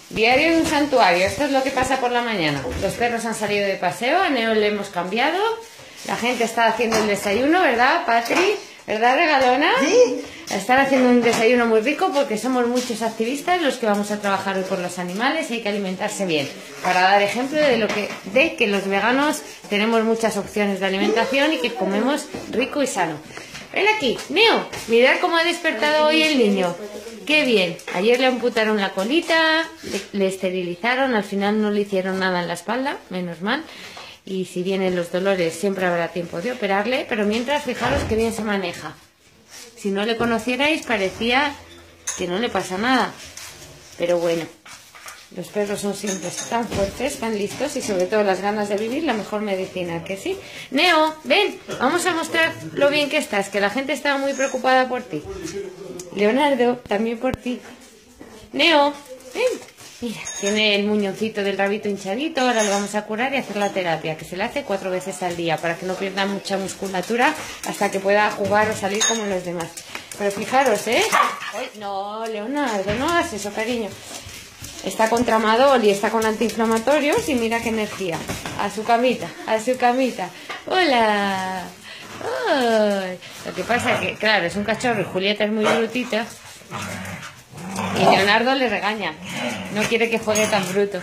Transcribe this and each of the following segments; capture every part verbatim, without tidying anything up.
Diario de un santuario. Esto es lo que pasa por la mañana. Los perros han salido de paseo, a Neo le hemos cambiado. La gente está haciendo el desayuno, ¿verdad, Patri? ¿Verdad, regalona? Sí. Están haciendo un desayuno muy rico porque somos muchos activistas los que vamos a trabajar hoy por los animales y hay que alimentarse bien. Para dar ejemplo de lo que de que los veganos tenemos muchas opciones de alimentación y que comemos rico y sano. Ven aquí, Neo, mirad cómo ha despertado hoy el niño. ¡Qué bien! Ayer le amputaron la colita, le, le esterilizaron, al final no le hicieron nada en la espalda, menos mal. Y si vienen los dolores siempre habrá tiempo de operarle, pero mientras fijaros que bien se maneja. Si no le conocierais parecía que no le pasa nada. Pero bueno, los perros son siempre tan fuertes, tan listos y sobre todo las ganas de vivir, la mejor medicina, ¿que sí? Neo, ven, vamos a mostrar lo bien que estás, que la gente está muy preocupada por ti. Leonardo, también por ti. Neo, ven. Mira, tiene el muñoncito del rabito hinchadito, ahora lo vamos a curar y hacer la terapia, que se le hace cuatro veces al día para que no pierda mucha musculatura hasta que pueda jugar o salir como los demás. Pero fijaros, ¿eh? Ay, no, Leonardo, no hagas eso, cariño. Está con tramadol y está con antiinflamatorios y mira qué energía. A su camita, a su camita. ¡Hola! ¡Ay! Lo que pasa es que, claro, es un cachorro y Julieta es muy brutita. Y Leonardo le regaña. No quiere que juegue tan bruto.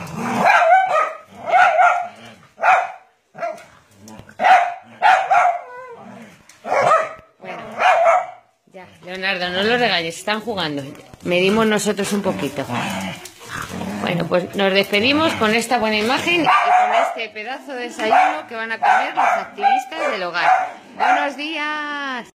Bueno, ya, Leonardo, no lo regañes, están jugando. Medimos nosotros un poquito. Bueno, pues nos despedimos con esta buena imagen y con este pedazo de desayuno que van a comer los activistas del hogar. ¡Buenos días!